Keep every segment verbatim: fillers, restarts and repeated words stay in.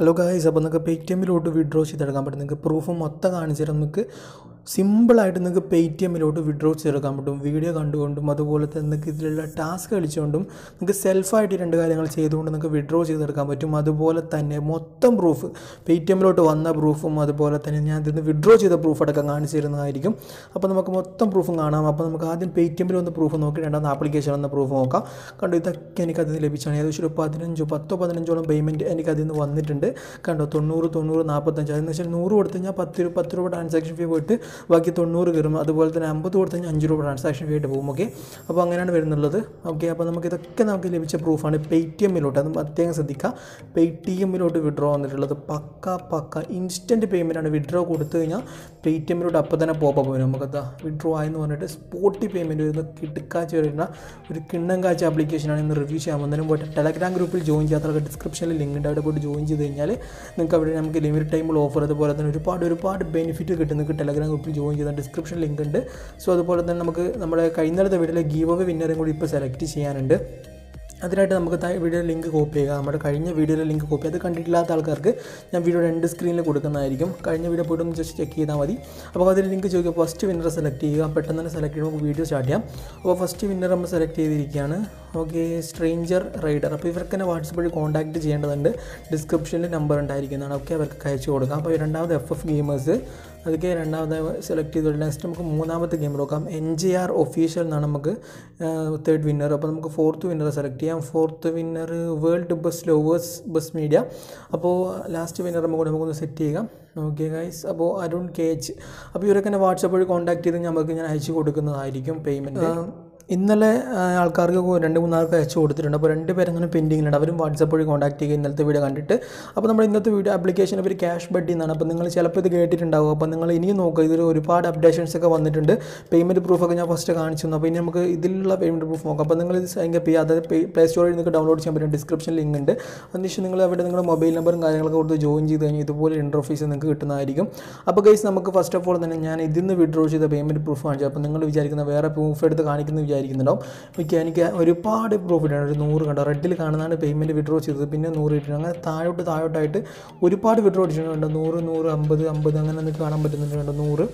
Hello guys, അപ്പോൾ നിങ്ങൾക്ക് Paytmnewloot withdraw ചെയ്തെടുക്കാൻ പറ്റും. നിങ്ങൾക്ക് പ്രൂഫ് മൊത്തം കാണിച്ചു തരാം. നിങ്ങൾക്ക് സിമ്പിളായിട്ട് നിങ്ങൾക്ക് Paytmnewloot വിഡ്രോ ചെയ്തെടുക്കാൻ പറ്റും. വീഡിയോ കണ്ടുകൊണ്ടും അതുപോലെ തന്നെ നിങ്ങൾക്ക് ഇതിലുള്ള ടാസ്ക് കളിച്ചുകൊണ്ടും നിങ്ങൾക്ക് സെൽഫായിട്ട് രണ്ട് കാര്യങ്ങൾ ചെയ്തുകൊണ്ട് നിങ്ങൾക്ക് വിഡ്രോ ചെയ്തെടുക്കാൻ പറ്റും. അതുപോലെ തന്നെ മൊത്തം പ്രൂഫ് Paytmnewloot വന്ന പ്രൂഫും അതുപോലെ തന്നെ ഞാൻ ഇതിന് വിഡ്രോ ചെയ്ത പ്രൂഫ് അടക്കം കാണിച്ചു തരുന്നതായിരിക്കും. അപ്പോൾ നമുക്ക് മൊത്തം പ്രൂഫും കാണാം. അപ്പോൾ നമുക്ക് ആദ്യം Paytmൽ വന്ന പ്രൂഫ് നോക്കി രണ്ടാമത് ആപ്ലിക്കേഷൻ വന്ന പ്രൂഫ് നോക്കാം. കണ്ടു, ഇതൊക്കെ എനിക്കതിൽ ലഭിച്ചാണ്. ഏകദേശം ഒരു പതിനഞ്ചോ പത്തോ പതിനഞ്ചോളം പേയ്മെൻറ്റ് എനിക്കതിൽ നിന്ന് വന്നിട്ടുണ്ട്. കണ്ടോ, തൊണ്ണൂറ് തൊണ്ണൂറ് നാൽപ്പത്തഞ്ച്. അതെന്ന് വെച്ചാൽ നൂറ് കൊടുത്തു കഴിഞ്ഞാൽ പത്ത് പത്ത് രൂപ ട്രാൻസാക്ഷൻ ഫീ പോയിട്ട് ബാക്കി തൊണ്ണൂറ് കയറും. അതുപോലെ തന്നെ അമ്പത് കൊടുത്തു കഴിഞ്ഞാൽ അഞ്ച് രൂപ ട്രാൻസാക്ഷൻ ഫീ ആയിട്ട് പോകും. ഓക്കെ, അപ്പോൾ അങ്ങനെയാണ് വരുന്നുള്ളത്. ഓക്കെ, അപ്പോൾ നമുക്ക് ഇതൊക്കെ നമുക്ക് ലഭിച്ച പ്രൂഫാണ് Paytmnewloot. അത് പ്രത്യേകം ശ്രദ്ധിക്കുക. Paytmnewloot വിഡ്രോ വന്നിട്ടുള്ളത് പക്ക പക്ക ഇൻസ്റ്റൻറ്റ് പേയ്മെൻറ്റാണ്. വിഡ്രോ കൊടുത്തു കഴിഞ്ഞാൽ Paytmnewloot അപ്പോൾ തന്നെ പോപ്പ് വരും. നമുക്കതാ വിഡ്രോ ആയെന്ന് പറഞ്ഞിട്ട് സ്പോട്ടി പേയ്മെൻറ്റ് വരുന്ന കിടക്കാച്ച് വരുന്ന ഒരു കിണ്ണം കാച്ച ആപ്ലിക്കേഷനാണ് ഇന്ന് റിവ്യൂ ചെയ്യാൻ വന്നതിനും പോയിട്ട് ടെലഗ്രാം ഗ്രൂപ്പിൽ ജോയിൻ ചെയ്യാത്തവർക്ക് ഡിസ്ക്രിപ്ഷനിൽ ലിങ്ക് ഉണ്ട്. അവിടെ പോയിട്ട് ജോയിൻ ചെയ്ത് കഴിഞ്ഞാൽ നിങ്ങൾക്ക് അവിടെ നമുക്ക് ലിമിറ്റ് ടൈമുള്ള ഓഫർ അതുപോലെ തന്നെ ഒരുപാട് ഒരുപാട് ബെനിഫിറ്റ് കിട്ടും. നിങ്ങൾക്ക് ടെലഗ്രാം ഗ്രൂപ്പിൽ ജോയിൻ ചെയ്താൽ ഡിസ്ക്രിപ്ഷൻ ലിങ്ക് ഉണ്ട്. സോ അതുപോലെ തന്നെ നമുക്ക് നമ്മുടെ കഴിഞ്ഞത്തെ വീഡിയോയിലെ ഗീവ് അവേ വിന്നറും കൂടി ഇപ്പോൾ സെലക്ട് ചെയ്യാനുണ്ട്. അതിനായിട്ട് നമുക്ക് വീഡിയോ ലിങ്ക് കോപ്പി ചെയ്യുക. നമ്മുടെ കഴിഞ്ഞ വീഡിയോയിലെ ലിങ്ക് കോപ്പി അത് കണ്ടിട്ടില്ലാത്ത ആൾക്കാർക്ക് ഞാൻ വീഡിയോ രണ്ട് സ്ക്രീനിൽ കൊടുക്കുന്നതായിരിക്കും. കഴിഞ്ഞ വീഡിയോ പോയിട്ട് ഒന്ന് ജസ്റ്റ് ചെക്ക് ചെയ്താൽ മതി. അപ്പോൾ അതിൽ ലിങ്ക് ചോദിക്കുക. ഫസ്റ്റ് വിന്നറെ സെലക്ട് ചെയ്യുക. പെട്ടെന്ന് തന്നെ സെലക്ട് ചെയ്യുമ്പോൾ നമുക്ക് വീഡിയോ സ്റ്റാർട്ട് ചെയ്യാം. അപ്പോൾ ഫസ്റ്റ് വിന്നർ നമ്മൾ സെലക്ട് ചെയ്തിരിക്കുകയാണ്. Okay, stranger rider. അപ്പോൾ ഇവർക്ക് തന്നെ വാട്സപ്പ് വഴി കോൺടാക്റ്റ് ചെയ്യേണ്ടതുണ്ട്. ഡിസ്ക്രിപ്ഷനിൽ നമ്പർ ഉണ്ടായിരിക്കുന്നതാണ്. ഓക്കെ, അവർക്ക് അയച്ചു കൊടുക്കാം. അപ്പോൾ രണ്ടാമത് എഫ് എഫ് ഗെയിമേഴ്സ് അതൊക്കെ രണ്ടാമത് സെലക്ട് ചെയ്തോളൂ. നെക്സ്റ്റ് നമുക്ക് മൂന്നാമത്തെ ഗെയിം നോക്കാം. എൻ ജെ ആർ ഒഫീഷ്യൽ എന്നാണ് നമുക്ക് തേർഡ് വിന്നർ. അപ്പോൾ നമുക്ക് ഫോർത്ത് വിന്നർ സെലക്ട് ചെയ്യാം. Fourth winner world bus lovers bus media. അപ്പോൾ ലാസ്റ്റ് വിന്നർ നമുക്ക് നമുക്കൊന്ന് സെറ്റ് ചെയ്യാം. ഓക്കെ ഗൈസ്, അപ്പോൾ അരുൺ കെ എച്ച്. അപ്പോൾ ഇവരൊക്കെ തന്നെ വാട്സപ്പ് വഴി കോൺടാക്ട് ചെയ്ത് നമുക്ക് ഞാൻ അയച്ചു കൊടുക്കുന്നതായിരിക്കും പേയ്മെൻറ്റ്. ഇന്നലെ ആൾക്കാർക്ക് രണ്ട് മൂന്നാൾക്ക് അയച്ചു കൊടുത്തിട്ടുണ്ട്. അപ്പോൾ രണ്ട് പേരങ്ങനെ പെൻഡിങ്ങിലുണ്ട്. അവരും വാട്സപ്പ് വഴി കോൺടാക്ട് ചെയ്യുക ഇന്നലത്തെ വീഡിയോ കണ്ടിട്ട്. അപ്പോൾ നമ്മൾ ഇന്നത്തെ വീഡിയോ ആപ്ലിക്കേഷൻ ഒരു ക്യാഷ് ബഡ്ഡി എന്നാണ്. അപ്പോൾ നിങ്ങൾ ചിലപ്പോൾ ഇത് കേട്ടിട്ടുണ്ടാകും. അപ്പോൾ നിങ്ങൾ ഇനിയും നോക്കുക. ഇതിൽ ഒരുപാട് അപ്ഡേഷൻസ് ഒക്കെ വന്നിട്ടുണ്ട്. പേയ്മെൻറ്റ് പ്രൂഫൊക്കെ ഞാൻ ഫസ്റ്റ് കാണിച്ചു തന്നു. അപ്പോൾ ഇനി നമുക്ക് ഇതിലുള്ള പേയ്മെൻറ്റ് പ്രൂഫ് നോക്കാം. അപ്പോൾ നിങ്ങൾ ഇത് സൈൻ അപ്പ് ചെയ്യുക. അതായത് പ്ലേ സ്റ്റോറിൽ നിങ്ങൾക്ക് ഡൗൺലോഡ് ചെയ്യാൻ പറ്റും. ഡിസ്ക്രിപ്ഷൻ ലിങ്ക് ഉണ്ട്. അതിനുശേഷം നിങ്ങൾ അവിടെ നിങ്ങളുടെ മൊബൈൽ നമ്പറും കാര്യങ്ങളൊക്കെ കൊടുത്ത് ജോയിൻ ചെയ്ത് കഴിഞ്ഞാൽ ഇതുപോലെ ഇൻ്റർഫേസ് നിങ്ങൾക്ക് കിട്ടുന്നതായിരിക്കും. അപ്പോൾ ഗൈസ്, നമുക്ക് ഫസ്റ്റ് ഓഫ് ഓൾ തന്നെ ഞാൻ ഇതിൽ നിന്ന് വിഡ്രോ ചെയ്ത പേയ്മെൻറ്റ് പ്രൂഫ് കാണിച്ചു. അപ്പോൾ നിങ്ങൾ വിചാരിക്കുന്ന വേറെ പ്രൂഫ് എടുത്ത് കാണിക്കുന്നത് വിചാരിക്കുന്നുണ്ടാവും. ഓക്കെ, എനിക്ക് ഒരുപാട് പ്രോഫിറ്റാണ്. ഒരു നൂറ് കണ്ടോ, റെഡിൽ കാണുന്നതാണ് പേയ്മെൻറ്റ് വിഡ്രോ ചെയ്തത്. പിന്നെ നൂറ് കിട്ടുന്നു. അങ്ങനെ താഴോട്ട് താഴോട്ടായിട്ട് ഒരുപാട് വിഡ്രോ അടിച്ചിട്ടുണ്ട്. നൂറ് നൂറ് അമ്പത് അമ്പത് അങ്ങനെ നിങ്ങൾക്ക് കാണാൻ പറ്റുന്നുണ്ട്. കണ്ടോ, നൂറ്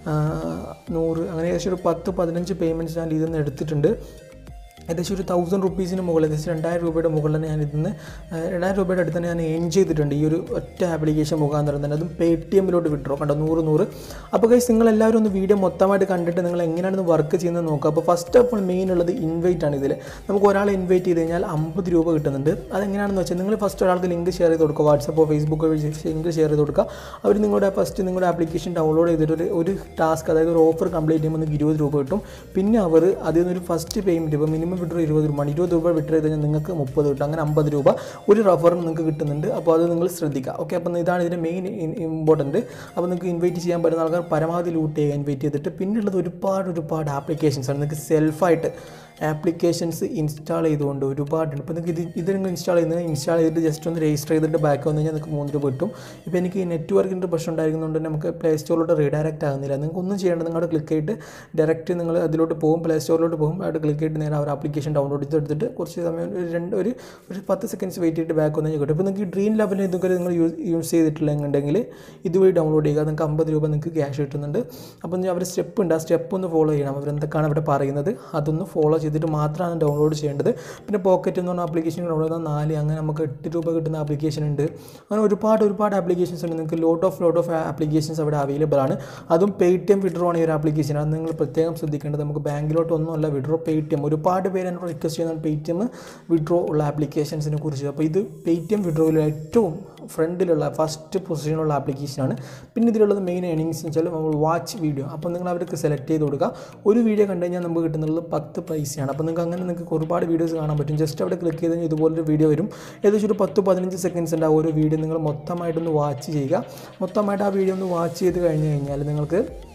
നൂറ് അങ്ങനെ ഏകദേശം ഒരു പത്ത് പതിനഞ്ച് പേയ്മെൻറ്റ്സ് ഞാൻ ഇതിൽ നിന്ന് എടുത്തിട്ടുണ്ട്. ഏകദേശം ഒരു തൗസൻഡ് റുപ്പീസിന് മുകളിൽ ഏകദേശം രണ്ടായിരം രൂപയുടെ മുകളിൽ തന്നെ ഞാൻ ഇതിന് രണ്ടായിരം രൂപയുടെ അടുത്ത് തന്നെ ഞാൻ ഏൺ ചെയ്തിട്ടുണ്ട് ഈ ഒരു ഒറ്റ ആപ്ലിക്കേഷൻ മുഖാന്തരം തന്നെ. അതും Paytmnewloot വിഡ്രോ കണ്ടോ, നൂറ് നൂറ്. അപ്പോൾ ഗൈസ്, നിങ്ങളെല്ലാവരും ഒന്ന് വീഡിയോ മൊത്തമായിട്ട് കണ്ടിട്ട് നിങ്ങൾ എങ്ങനെയാണ് വർക്ക് ചെയ്യുന്നത് നോക്കുക. അപ്പോൾ ഫസ്റ്റ് ഓഫ് ഓൾ മെയിൻ ഉള്ളത് ഇൻവൈറ്റ് ആണ്. ഇതിൽ നമുക്ക് ഒരാളെ ഇൻവൈറ്റ് ചെയ്ത് കഴിഞ്ഞാൽ അമ്പത് രൂപ കിട്ടുന്നുണ്ട്. അതെങ്ങനെയാണെന്ന് വെച്ചാൽ നിങ്ങൾ ഫസ്റ്റ് ഒരാൾക്ക് ലിങ്ക് ഷെയർ ചെയ്ത് കൊടുക്കുക. വാട്സപ്പോ ഫേസ്ബുക്കോ ലിങ്ക് ഷെയർ ചെയ്ത് കൊടുക്കുക. അവർ നിങ്ങളുടെ ഫസ്റ്റ് നിങ്ങളുടെ ആപ്ലിക്കേഷൻ ഡൗൺലോഡ് ചെയ്തിട്ട് ഒരു ഒരു ടാസ്ക് അതായത് ഒരു ഓഫർ കംപ്ലീറ്റ് ചെയ്യുമ്പോൾ നിങ്ങൾക്ക് ഇരുപത് രൂപ കിട്ടും. പിന്നെ അവർ അതിൽ നിന്നൊരു ഫസ്റ്റ് പേയ്മെൻറ്റ് ഇപ്പോൾ മിനിമം വിഡ്രോ ഇരുപത് രൂപ ഇരുപത് രൂപ വിഡ്രോ ചെയ്ത് കഴിഞ്ഞാൽ നിങ്ങൾക്ക് മുപ്പത് കിട്ടും. അങ്ങനെ അമ്പത് രൂപ ഒരു റഫറിന് നിങ്ങൾക്ക് കിട്ടുന്നുണ്ട്. അപ്പോൾ അത് നിങ്ങൾ ശ്രദ്ധിക്കുക. ഓക്കെ, അപ്പോൾ ഇതാണ് ഇതിൻ്റെ മെയിൻ ഇമ്പോർട്ടൻറ്റ്. അപ്പോൾ നിങ്ങൾക്ക് ഇൻവൈറ്റ് ചെയ്യാൻ പറ്റുന്ന ആൾക്കാർ പരമാവധി ലൂട്ട് ചെയ്യുക ഇൻവൈറ്റ് ചെയ്തിട്ട്. പിന്നുള്ളത് ഒരുപാട് ഒരുപാട് ആപ്ലിക്കേഷൻസ് ആണ്. നിങ്ങൾക്ക് സെൽഫായിട്ട് ആപ്ലിക്കേഷൻസ് ഇൻസ്റ്റാൾ ചെയ്തുകൊണ്ട് ഒരുപാടുണ്ട്. ഇപ്പോൾ നിങ്ങൾക്ക് ഇത് ഇത് നിങ്ങൾ ഇൻസ്റ്റാൾ ചെയ്യുന്നത് ഇൻസ്റ്റാൾ ചെയ്തിട്ട് ജസ്റ്റ് ഒന്ന് രജിസ്റ്റർ ചെയ്തിട്ട് ബാക്ക് വന്നു കഴിഞ്ഞാൽ നിങ്ങൾക്ക് മൂന്ന് രൂപ കിട്ടും. ഇപ്പോൾ എനിക്ക് നെറ്റ്വർക്കിൻ്റെ പ്രശ്നം ഉണ്ടായിരിക്കുന്നതുകൊണ്ട് നമുക്ക് പ്ലേ സ്റ്റോറിലോട്ട് റീഡയറക്റ്റ് ആകുന്നില്ല. നിങ്ങൾക്ക് ഒന്നും ചെയ്യേണ്ടത് നിങ്ങളുടെ ക്ലിക്ക് ചെയ്തിട്ട് ഡയറക്റ്റ് നിങ്ങൾ അതിലോട്ട് പോകും, പ്ലേ സ്റ്റോറിലോട്ട് പോകും. അവിടെ ക്ലിക്ക് ചെയ്തിട്ട് നേരെ ഒരു ആപ്ലിക്കേഷൻ ഡൗൺലോഡ് ചെയ്തെടുത്തിട്ട് കുറച്ച് സമയം ഒരു രണ്ട് ഒരു ഒരു പത്ത് സെക്കൻഡ്സ് വെയിറ്റ് ചെയ്തിട്ട് ബാക്ക് വന്നു കഴിഞ്ഞാൽ കിട്ടും. ഇപ്പോൾ നിങ്ങൾക്ക് ഡ്രീം ലെവലിൽ ഇതൊക്കെ നിങ്ങൾ യൂസ് യൂസ് ചെയ്തിട്ടില്ലെങ്കിൽ ഇതുവഴി ഡൗൺലോഡ് ചെയ്യുക. നിങ്ങൾക്ക് അമ്പത് രൂപ നിങ്ങൾക്ക് ക്യാഷ് കിട്ടുന്നുണ്ട്. അപ്പോൾ അവർ സ്റ്റെപ്പ് ഉണ്ട്. ആ സ്റ്റെപ്പ് ഒന്ന് ഫോളോ ചെയ്യണം. അവരെന്തൊക്കെയാണ് അവിടെ പറയുന്നത് അതൊന്ന് ഫോളോ ചെയ്തിട്ട് മാത്രമാണ് ഡൗൺലോഡ് ചെയ്യേണ്ടത്. പിന്നെ പോക്കറ്റ് എന്ന് പറഞ്ഞ ആപ്ലിക്കേഷൻ ഡൗൺലോഡ് ചെയ്താൽ നാല് അങ്ങനെ നമുക്ക് എട്ട് രൂപ കിട്ടുന്ന ആപ്ലിക്കേഷൻ ഉണ്ട്. അങ്ങനെ ഒരുപാട് ഒരുപാട് ആപ്ലിക്കേഷൻസ് ഉണ്ട്. നിങ്ങൾക്ക് lot of lot of applications അവിടെ അവൈലബിൾ ആണ്. അതും Paytm വിഡ്രോ ആണ് ഈ ഒരു ആപ്ലിക്കേഷൻ. അത് നിങ്ങൾ പ്രത്യേകം ശ്രദ്ധിക്കേണ്ടത്. നമുക്ക് ബാങ്കിലോട്ട് ഒന്നുമല്ല വിഡ്രോ, Paytm. ഒരുപാട് പേര് എന്നോട് റിക്വസ്റ്റ് ചെയ്യുന്നത് Paytm വിഡ്രോ ഉള്ള ആപ്ലിക്കേഷൻസിനെ കുറിച്ച്. അപ്പോൾ ഇത് Paytm വിഡ്രോയിൽ ഏറ്റവും ഫ്രണ്ടിലുള്ള ഫസ്റ്റ് പൊസിഷനുള്ള ആപ്ലിക്കേഷനാണ്. പിന്നെ ഇതിലുള്ളത് മെയിൻ ഏണിങ്സ് എന്ന് വെച്ചാൽ നമ്മൾ വാച്ച് വീഡിയോ. അപ്പോൾ നിങ്ങൾ അവർക്ക് സെലക്ട് ചെയ്ത് കൊടുക്കുക. ഒരു വീഡിയോ കണ്ടു കഴിഞ്ഞാൽ നമുക്ക് കിട്ടുന്നത് പത്ത് പൈസയാണ്. അപ്പോൾ നിങ്ങൾക്ക് അങ്ങനെ നിങ്ങൾക്ക് ഒരുപാട് വീഡിയോസ് കാണാൻ പറ്റും. ജസ്റ്റ് അവിടെ ക്ലിക്ക് ചെയ്ത് കഴിഞ്ഞാൽ ഇതുപോലൊരു വീഡിയോ വരും. ഏകദേശം ഒരു പത്ത് പതിനഞ്ച് സെക്കൻഡ്സ് ഉണ്ട് ആ ഒരു വീഡിയോ. നിങ്ങൾ മൊത്തമായിട്ടൊന്ന് വാച്ച് ചെയ്യുക. മൊത്തമായിട്ട് ആ വീഡിയോ ഒന്ന് വാച്ച് ചെയ്ത് കഴിഞ്ഞ് കഴിഞ്ഞാൽ നിങ്ങൾക്ക്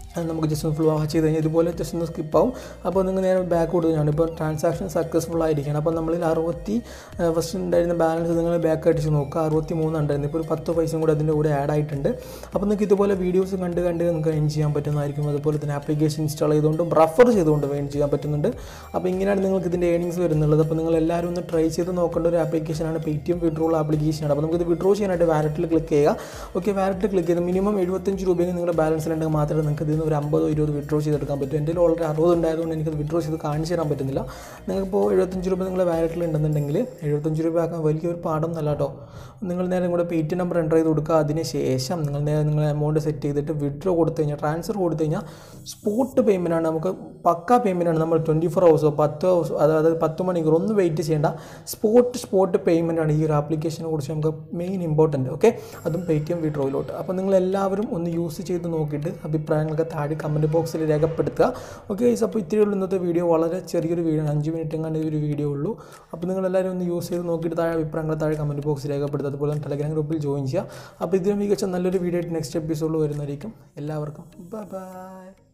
നമുക്ക് ജസ്റ്റ് ഒന്ന് ഫുൾ വാച്ച് ചെയ്ത് കഴിഞ്ഞാൽ ഇതുപോലെ ജസ്റ്റ് ഒന്ന് സ്കിപ്പാവും. അപ്പോൾ നിങ്ങൾ നേരെ ബാക്ക് കൊടുത്ത് ഞാൻ ഇപ്പോൾ ട്രാൻസാക്ഷൻ സക്സസ്ഫുൾ ആയിരിക്കണം. അപ്പോൾ നമ്മളിൽ അറുപത്തി ഫസ്റ്റ് ഉണ്ടായിരുന്ന ബാലൻസ് നിങ്ങൾ ബാക്ക് അടിച്ച് നോക്കുക, അറുപത്തി മൂന്നുണ്ടായിരുന്നു. ഇപ്പോൾ ഒരു പത്ത് പൈസയും കൂടെ അതിൻ്റെ കൂടെ ആഡ് ആയിട്ടുണ്ട്. അപ്പോൾ നിങ്ങൾക്ക് ഇതുപോലെ വീഡിയോസ് കണ്ട് കണ്ട് നിങ്ങൾക്ക് ഏൺ ചെയ്യാൻ പറ്റുന്നതായിരിക്കും. അതുപോലെ തന്നെ ആപ്ലിക്കേഷൻ ഇൻസ്റ്റാൾ ചെയ്തുകൊണ്ടും റെഫർ ചെയ്തുകൊണ്ടും ഏൺ ചെയ്യാൻ പറ്റുന്നുണ്ട്. അപ്പോൾ ഇങ്ങനെയാണ് നിങ്ങൾക്ക് ഇതിൻ്റെ ഏണിങ്സ് വരുന്നുള്ളത്. അപ്പോൾ നിങ്ങൾ എല്ലാവരും ഒന്ന് ട്രൈ ചെയ്ത് നോക്കേണ്ട ഒരു ആപ്ലിക്കേഷനാണ് പേടിഎം വിഡ്രോൾ ആപ്ലിക്കേഷനാണ്. അപ്പോൾ നമുക്കിത് വിഡ്രോ ചെയ്യാനായിട്ട് വാലറ്റിൽ ക്ലിക്ക് ചെയ്യുക. ഓക്കെ, വാലറ്റിൽ ക്ലിക്ക് ചെയ്ത് മിനിമം എഴുപത്തഞ്ച് രൂപയെങ്കിൽ നിങ്ങളുടെ ബാലൻസിലുണ്ടെങ്കിൽ മാത്രമേ നിങ്ങൾക്ക് ഇതിൽ നിന്ന് ഒരു അമ്പതോ ഇരുപത് വിഡ്രോ ചെയ്തെടുക്കാൻ പറ്റും. എൻ്റെ ഓൾറെഡി അറുപത് ഉണ്ടായതുകൊണ്ട് എനിക്കത് വിഡ്രോ ചെയ്ത് കാണിച്ചു തരാൻ പറ്റുന്നില്ല. നിങ്ങൾക്കിപ്പോൾ എഴുപത്തഞ്ച് രൂപ നിങ്ങളുടെ വാലറ്റിൽ ഉണ്ടെന്നുണ്ടെങ്കിൽ എഴുപത്തഞ്ച് രൂപ ആക്കാൻ വലിയൊരു പാഠം നല്ല കേട്ടോ. നിങ്ങൾ നേരെ നിങ്ങളുടെ പേയ്റ്റ് നമ്പർ എൻ്റർ ചെയ്ത് കൊടുക്കുക. അതിന് ശേഷം നിങ്ങൾ നേരെ നിങ്ങൾ എമൗണ്ട് സെറ്റ് ചെയ്തിട്ട് വിഡ്രോ കൊടുത്തു കഴിഞ്ഞാൽ ട്രാൻസ്ഫർ കൊടുത്തു കഴിഞ്ഞാൽ സ്പോട്ട് പേയ്മെൻ്റ് ആണ്. നമുക്ക് പക്കാ പേയ്മെൻ്റ് ആണ്. നമ്മൾ ട്വൻറ്റി ഫോർ ഹവേഴ്സോ പത്ത് ഹവേഴ്സോ അതായത് പത്ത് മണിക്കൂർ ഒന്നും വെയിറ്റ് ചെയ്യേണ്ട സ്പോട്ട് സ്പോട്ട് പേയ്മെൻ്റ് ആണ് ഈ ഒരു ആപ്ലിക്കേഷനെ കുറിച്ച് നമുക്ക് മെയിൻ ഇമ്പോർട്ടൻറ്റ്. ഓക്കെ, അതും പേയ്റ്റിഎം വിഡ്രോയിലോട്ട്. അപ്പോൾ നിങ്ങൾ എല്ലാവരും ഒന്ന് യൂസ് ചെയ്ത് നോക്കിയിട്ട് അഭിപ്രായങ്ങളൊക്കെ താഴെ കമൻറ്റ് ബോക്സിൽ രേഖപ്പെടുത്തുക. ഓക്കെ ഗൈസ്, അപ്പോൾ ഇത്രയുള്ള ഇന്നത്തെ വീഡിയോ വളരെ ചെറിയൊരു വീഡിയോ ആണ്, അഞ്ച് മിനിറ്റ് എങ്ങാണ്ട് ഒരു വീഡിയോ ഉള്ളൂ. അപ്പോൾ നിങ്ങളെല്ലാവരും ഒന്ന് യൂസ് ചെയ്ത് നോക്കിയിട്ട് താഴെ അഭിപ്രായങ്ങൾ താഴെ കമൻറ്റ് ബോക്സിൽ രേഖപ്പെടുത്തുക. അതുപോലെ തന്നെ ടെലഗ്രാം ഗ്രൂപ്പിൽ ജോയിൻ ചെയ്യുക. അപ്പോൾ ഇതിനും മികച്ച നല്ലൊരു വീഡിയോ ആയിട്ട് നെക്സ്റ്റ് എപ്പിസോഡിൽ വരുന്നതായിരിക്കും. എല്ലാവർക്കും ബൈ ബൈ.